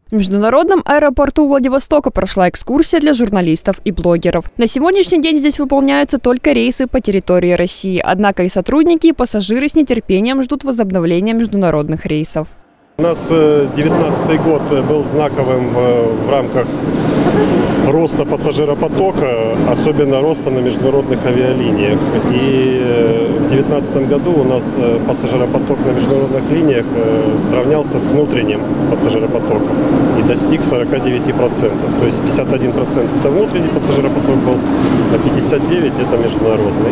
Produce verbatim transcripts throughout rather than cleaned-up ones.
В международном аэропорту Владивостока прошла экскурсия для журналистов и блогеров. На сегодняшний день здесь выполняются только рейсы по территории России. Однако и сотрудники, и пассажиры с нетерпением ждут возобновления международных рейсов. У нас девятнадцатый год был знаковым в, в рамках роста пассажиропотока, особенно роста на международных авиалиниях. И в две тысячи девятнадцатом году у нас пассажиропоток на международных линиях сравнялся с внутренним пассажиропотоком и достиг сорока девяти процентов. То есть пятьдесят один процент это внутренний пассажиропоток был, а пятьдесят девять процентов это международный.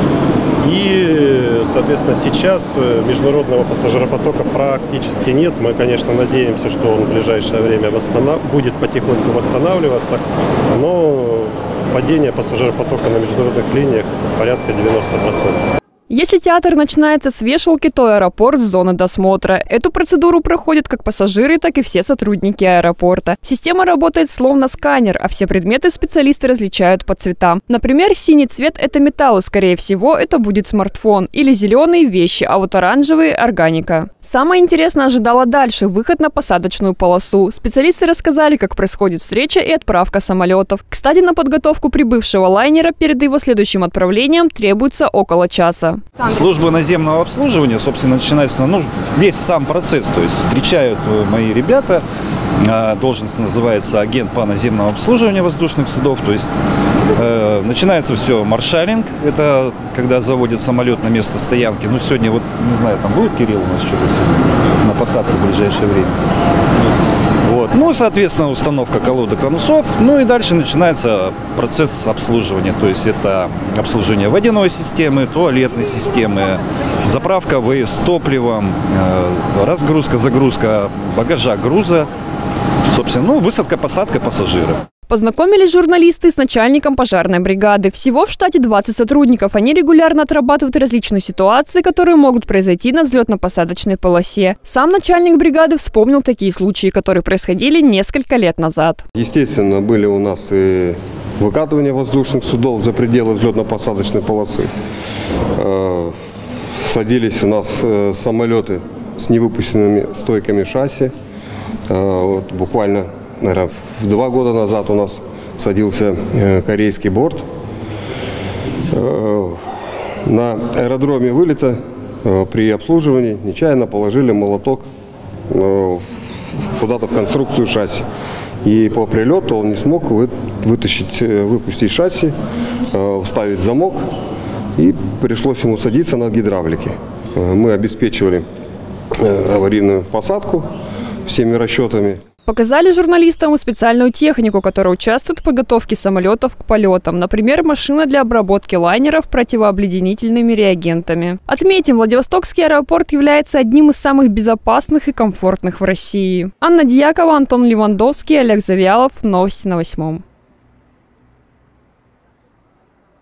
И, соответственно, сейчас международного пассажиропотока практически нет. Мы, конечно, надеемся, что он в ближайшее время восстанов... будет потихоньку восстанавливаться, но падение пассажиропотока на международных линиях порядка девяноста процентов. Если театр начинается с вешалки, то аэропорт с зоны досмотра. Эту процедуру проходят как пассажиры, так и все сотрудники аэропорта. Система работает словно сканер, а все предметы специалисты различают по цветам. Например, синий цвет – это металл, и, скорее всего, это будет смартфон. Или зеленые – вещи, а вот оранжевые – органика. Самое интересное ожидало дальше – выход на посадочную полосу. Специалисты рассказали, как происходит встреча и отправка самолетов. Кстати, на подготовку прибывшего лайнера перед его следующим отправлением требуется около часа. Служба наземного обслуживания, собственно, начинается, ну, весь сам процесс. То есть встречают мои ребята, должность называется агент по наземному обслуживанию воздушных судов. То есть э, начинается все маршалинг, это когда заводят самолет на место стоянки. Ну, сегодня, вот, не знаю, там будет Кирилл у нас что-то сегодня на посадку в ближайшее время. Вот. Ну, соответственно, установка колодок конусов. Ну и дальше начинается процесс обслуживания. То есть это обслуживание водяной системы, туалетной системы, заправка ВС топливом, разгрузка, загрузка багажа, груза. Собственно, ну, высадка, посадка пассажиров. Познакомились журналисты с начальником пожарной бригады. Всего в штате двадцать сотрудников. Они регулярно отрабатывают различные ситуации, которые могут произойти на взлетно-посадочной полосе. Сам начальник бригады вспомнил такие случаи, которые происходили несколько лет назад. Естественно, были у нас и выкатывания воздушных судов за пределы взлетно-посадочной полосы. Садились у нас самолеты с невыпущенными стойками шасси. Вот буквально, наверное, два года назад у нас садился корейский борт. На аэродроме вылета при обслуживании нечаянно положили молоток куда-то в конструкцию шасси. И по прилету он не смог вытащить, выпустить шасси, вставить замок, и пришлось ему садиться на гидравлике. Мы обеспечивали аварийную посадку всеми расчетами. Показали журналистам и специальную технику, которая участвует в подготовке самолетов к полетам. Например, машина для обработки лайнеров противообледенительными реагентами. Отметим, Владивостокский аэропорт является одним из самых безопасных и комфортных в России. Анна Дьякова, Антон Левандовский, Олег Завьялов. Новости на восьмом.